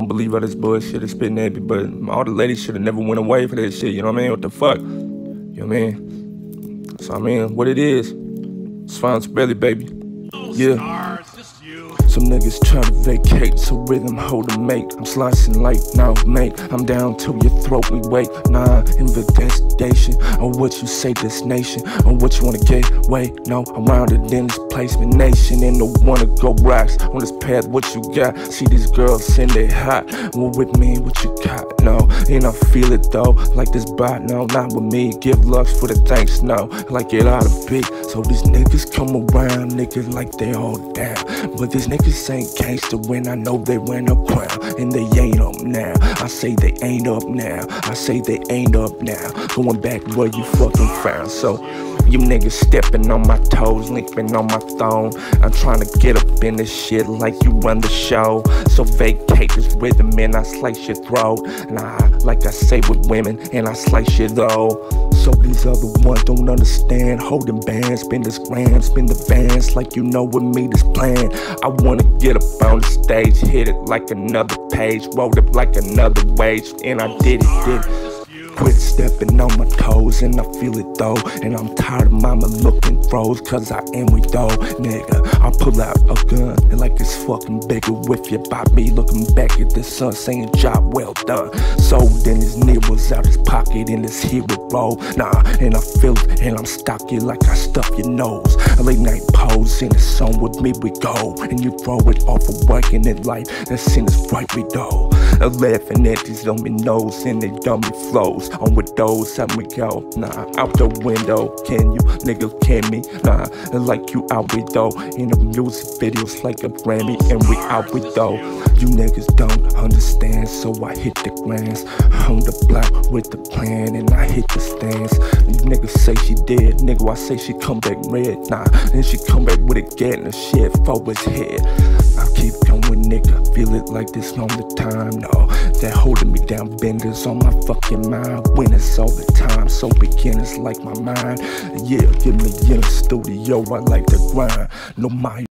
believe all this bullshit is spitting at me, but all the ladies should have never went away for that shit, you know what I mean? What the fuck? You know what I mean? So I mean, what it is, it's fine, belly, baby. Yeah. Some niggas try to vacate, so rhythm hold a mate. I'm slicing like now, mate. I'm down to your throat, we wait. Nah, investigation on what you say, this nation, on what you wanna get. Wait, no, I'm rounded in this placement nation, and no wanna go rocks on this path. What you got? See these girls in they hot. Well, with me, what you got? No, and I feel it though, like this bot. No, not with me. Give lux for the thanks. No, like it oughta be. So these niggas come around, niggas like they all down, but these niggas ain't gangster when I know they wear a crown, and they ain't up now. I say they ain't up now. I say they ain't up now. Going back where you fucking found. So you niggas stepping on my toes, linking on my thong. I'm trying to get up in this shit like you run the show. So vacate this rhythm and I slice your throat. Nah, like I say with women, and I slice you though. So these other ones don't understand. Holding bands, spin this gram, spin the vans like you know with me this plan. I wanna get up on the stage, hit it like another page, roll it like another wage, and I did it. Quit stepping on my toes, and I feel it though. And I'm tired of mama looking froze, cause I am with though. Nigga, I pull out a gun, and like it's fucking bigger with your Bobby. Looking back at the sun, saying job well done. So then his needles out his pocket in his hero roll. Nah, and I feel it, and I'm stocky like I stuff your nose. A late night pose in the sun with me we go. And you throw it off of working it like that sin is right we go. Laughing at these dummy nose and they dummy flows. On with those, how we go? Nah, out the window, can you, nigga, can me? Nah, like you out with though. In the music videos like a Grammy, and we out with though. You niggas don't understand, so I hit the grands on the block with the plan, and I hit the stands. You niggas say she dead, nigga, I say she come back red. Nah, then she come back with it, getting the shit for his head. I keep going, nigga, feel it like this all the time. No, that holding me down, benders on my fucking mind. Winners all the time, so beginners like my mind. Yeah, get me in the studio, I like to grind. No mind.